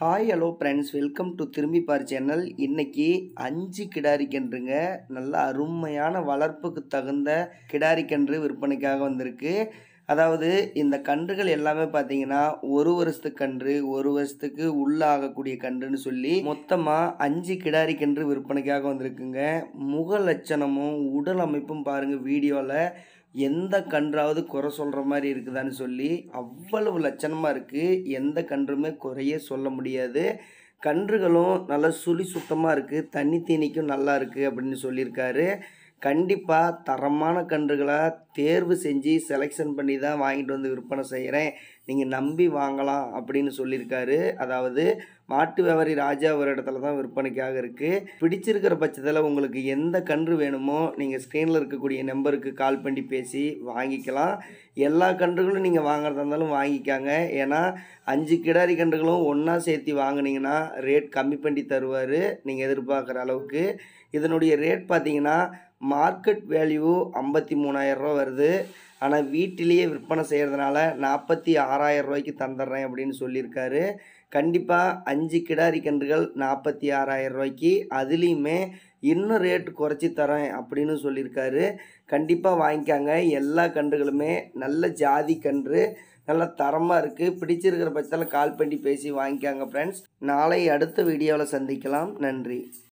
Hi hello friends, welcome to Thirumbi Paar channel. இன்னைக்கு 5 கிடாரி கன்றுங்க, நல்ல அருமையான வளர்ப்புக்கு தகுந்த கிடாரி கன்று விற்பனைக்காக வந்திருக்கு. அதாவது இந்த கன்றுகள் எல்லாமே பார்த்தீங்கன்னா 1 வருஷத்துக்கு கன்று, 1 வருஷத்துக்கு உள்ள ஆகக்கூடிய கன்றுன்னு சொல்லி மொத்தமாக 5 கிடாரி கன்று விற்பனைக்காக வந்திருக்குங்க. முக லட்சணமும் உடல் அமைப்பும் பாருங்கள், வீடியோவில் எந்த கன்றாவது குறை சொல்கிற மாதிரி இருக்குதான்னு சொல்லி அவ்வளவு லட்சணமாக இருக்குது. எந்த கன்றுமே குறையே சொல்ல முடியாது. கன்றுகளும் நல்லா சுழி சுத்தமாக இருக்குது, தண்ணி தீனிக்கும் நல்லா இருக்குது அப்படின்னு சொல்லியிருக்காரு. கண்டிப்பாக தரமான கன்றுகளை தேர்வு செஞ்சு செலெக்ஷன் பண்ணி தான் வாங்கிட்டு வந்து விற்பனை செய்கிறேன், நீங்கள் நம்பி வாங்கலாம் அப்படின்னு சொல்லியிருக்காரு. அதாவது மாட்டு வியாபாரி ராஜா ஒரு இடத்துல தான் விற்பனைக்காக இருக்குது. பிடிச்சிருக்கிற பட்சத்தில் உங்களுக்கு எந்த கன்று வேணுமோ நீங்கள் ஸ்க்ரீனில் இருக்கக்கூடிய நம்பருக்கு கால் பண்ணி பேசி வாங்கிக்கலாம். எல்லா கன்றுகளும் நீங்கள் வாங்குறதா இருந்தாலும் வாங்கிக்காங்க. ஏன்னா 5 கிடாரி கன்றுகளும் ஒன்றா சேர்த்து வாங்கினீங்கன்னா ரேட் கம்மி பண்ணி தருவார் நீங்கள் எதிர்பார்க்குற அளவுக்கு. இதனுடைய ரேட் பார்த்தீங்கன்னா மார்க்கெட் வேல்யூ 53,000 ரூபா வருது. ஆனால் வீட்டிலேயே விற்பனை செய்கிறதுனால 46,000 ரூபாய்க்கு தந்துடுறேன் அப்படின்னு சொல்லியிருக்காரு. கண்டிப்பாக 5 கிடாரி கன்றுகள் 46,000 ரூபாய்க்கு, அதுலேயுமே இன்னும் ரேட்டு குறைச்சி தரேன் அப்படின்னு சொல்லியிருக்காரு. கண்டிப்பாக வாங்கிக்காங்க. எல்லா கன்றுகளுமே நல்ல ஜாதி கன்று, நல்ல தரமாக இருக்குது. பிடிச்சிருக்கிற பட்சத்தில் கால் பண்ணி பேசி வாங்கிக்காங்க ஃப்ரெண்ட்ஸ். நாளை அடுத்த வீடியோவில் சந்திக்கலாம். நன்றி.